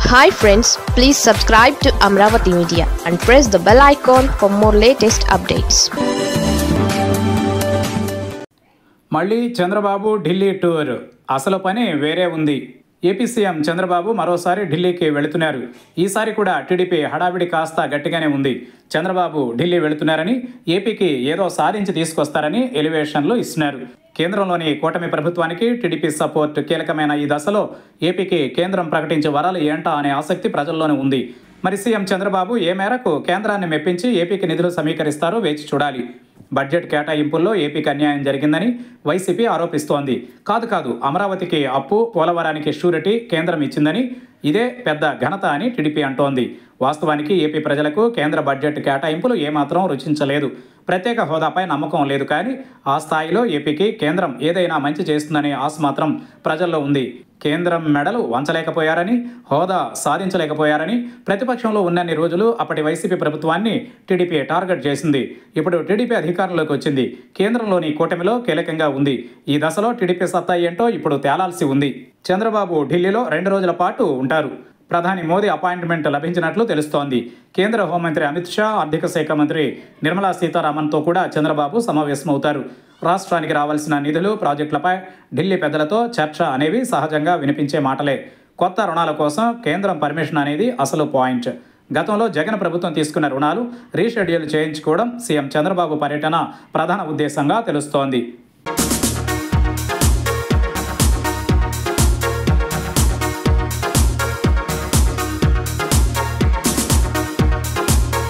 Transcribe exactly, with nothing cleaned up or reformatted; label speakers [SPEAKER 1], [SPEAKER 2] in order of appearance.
[SPEAKER 1] Hi friends, please subscribe to Amravati Media and press the bell icon for more latest updates.
[SPEAKER 2] మళ్ళీ Chandrababu Delhi tour అసలు పని వేరే ఉంది. AP CM Chandrababu మరోసారి ఢిల్లీకి వెళుతున్నారు. ఈసారి కూడా టీడీపీ హడావిడి కాస్త గట్టిగానే ఉంది. చంద్రబాబు ఢిల్లీ వెళుతున్నారని, ఏపీకి ఏదో సాధించి తీసుకొస్తారని ఎలివేషన్లు ఇస్తున్నారు. కేంద్రంలోని కూటమి ప్రభుత్వానికి టీడీపీ సపోర్ట్ కీలకమైన ఈ దశలో ఏపీకి కేంద్రం ప్రకటించే వరాలు ఏంటా అనే ఆసక్తి ప్రజల్లోనే ఉంది. మరి సీఎం చంద్రబాబు ఏ మేరకు కేంద్రాన్ని మెప్పించి ఏపీకి నిధులు సమీకరిస్తారో వేచి చూడాలి. బడ్జెట్ కేటాయింపుల్లో ఏపీకి అన్యాయం జరిగిందని వైసీపీ ఆరోపిస్తోంది. కాదు కాదు అమరావతికి అప్పు, పోలవరానికి షూరిటీ కేంద్రం ఇచ్చిందని, ఇదే పెద్ద ఘనత అని టీడీపీ అంటోంది. వాస్తవానికి ఏపీ ప్రజలకు కేంద్ర బడ్జెట్ కేటాయింపులు ఏమాత్రం రుచించలేదు. ప్రత్యేక హోదాపై నమ్మకం లేదు. కానీ ఆ స్థాయిలో ఏపీకి కేంద్రం ఏదైనా మంచి చేస్తుందనే ఆశ మాత్రం ప్రజల్లో ఉంది. కేంద్రం మెడలు వంచలేకపోయారని, హోదా సాధించలేకపోయారని ప్రతిపక్షంలో ఉన్నన్ని రోజులు అప్పటి వైసీపీ ప్రభుత్వాన్ని టీడీపీ టార్గెట్ చేసింది. ఇప్పుడు టీడీపీ అధికారంలోకి వచ్చింది. కేంద్రంలోని కూటమిలో కీలకంగా ఉంది. ఈ దశలో టీడీపీ సత్తా ఏంటో ఇప్పుడు తేలాల్సి ఉంది. చంద్రబాబు ఢిల్లీలో రెండు రోజుల పాటు ఉంటారు. ప్రధాని మోదీ అపాయింట్మెంట్ లభించినట్లు తెలుస్తోంది. కేంద్ర హోంమంత్రి అమిత్ షా, ఆర్థిక శాఖ మంత్రి నిర్మలా సీతారామన్తో కూడా చంద్రబాబు సమావేశమవుతారు. రాష్ట్రానికి రావాల్సిన నిధులు, ప్రాజెక్టులపై ఢిల్లీ పెద్దలతో చర్చ అనేవి సహజంగా వినిపించే మాటలే. కొత్త రుణాల కోసం కేంద్రం పర్మిషన్ అనేది అసలు పాయింట్. గతంలో జగన్ ప్రభుత్వం తీసుకున్న రుణాలు రీషెడ్యూల్ చేయించుకోవడం సీఎం చంద్రబాబు పర్యటన ప్రధాన ఉద్దేశంగా తెలుస్తోంది.